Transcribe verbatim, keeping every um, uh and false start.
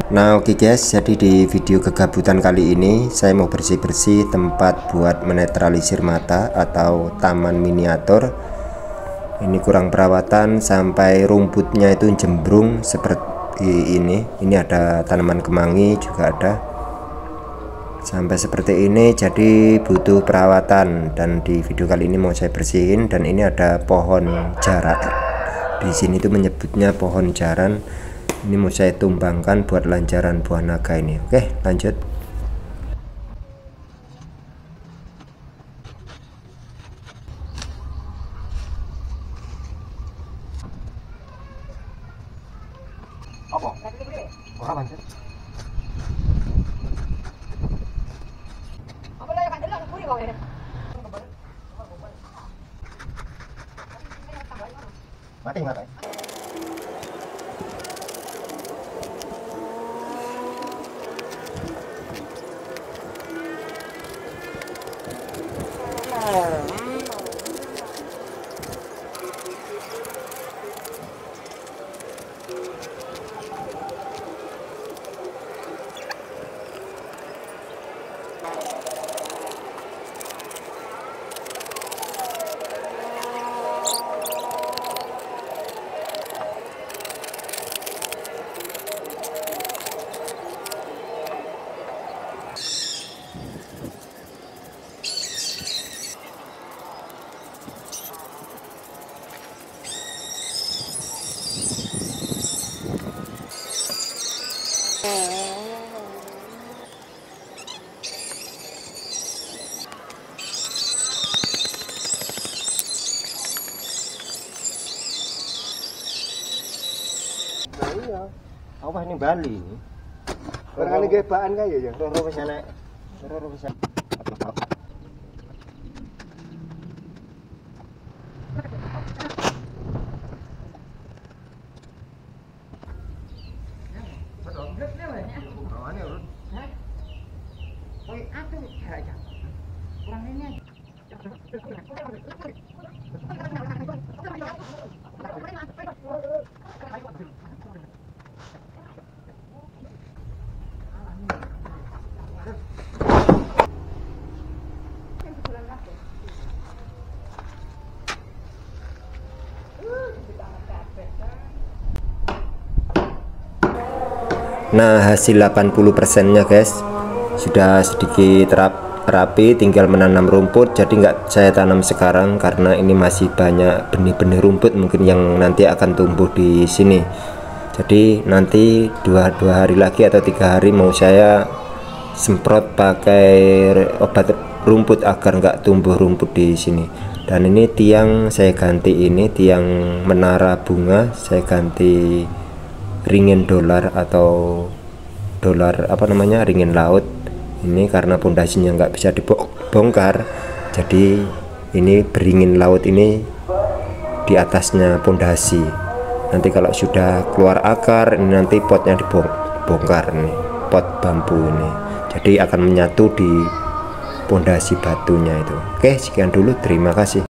Nah oke okay guys, jadi di video kegabutan kali ini saya mau bersih-bersih tempat buat menetralisir mata atau taman miniatur. Ini kurang perawatan sampai rumputnya itu jembrung seperti ini. Ini ada tanaman kemangi juga ada. Sampai seperti ini, jadi butuh perawatan, dan di video kali ini mau saya bersihin. Dan ini ada pohon jarak. Di sini tuh menyebutnya pohon jaran. Ini mau saya tumbangkan buat lancaran buah naga ini. Oke, lanjut. Apa? Ora pancet. Apa lagi kan delok kuri kok ini. Mati mati. Nah iya, apa ini Bali ini? Orang kali gebaan kaya ya. Roro wis enek. Roro wis enek. Nah hasil delapan puluh persen nya guys sudah sedikit rap, rapi, tinggal menanam rumput. Jadi nggak saya tanam sekarang karena ini masih banyak benih-benih rumput mungkin yang nanti akan tumbuh di sini. Jadi nanti dua, dua hari lagi atau tiga hari mau saya semprot pakai obat rumput agar nggak tumbuh rumput di sini. Dan ini tiang saya ganti, ini tiang menara bunga saya ganti ringin dolar atau dolar apa namanya ringin laut. Ini karena pondasinya nggak bisa dibongkar, jadi ini beringin laut ini di atasnya pondasi. Nanti kalau sudah keluar akar ini nanti potnya dibongkar nih, pot bambu ini, jadi akan menyatu di pondasi batunya itu. Oke, sekian dulu, terima kasih.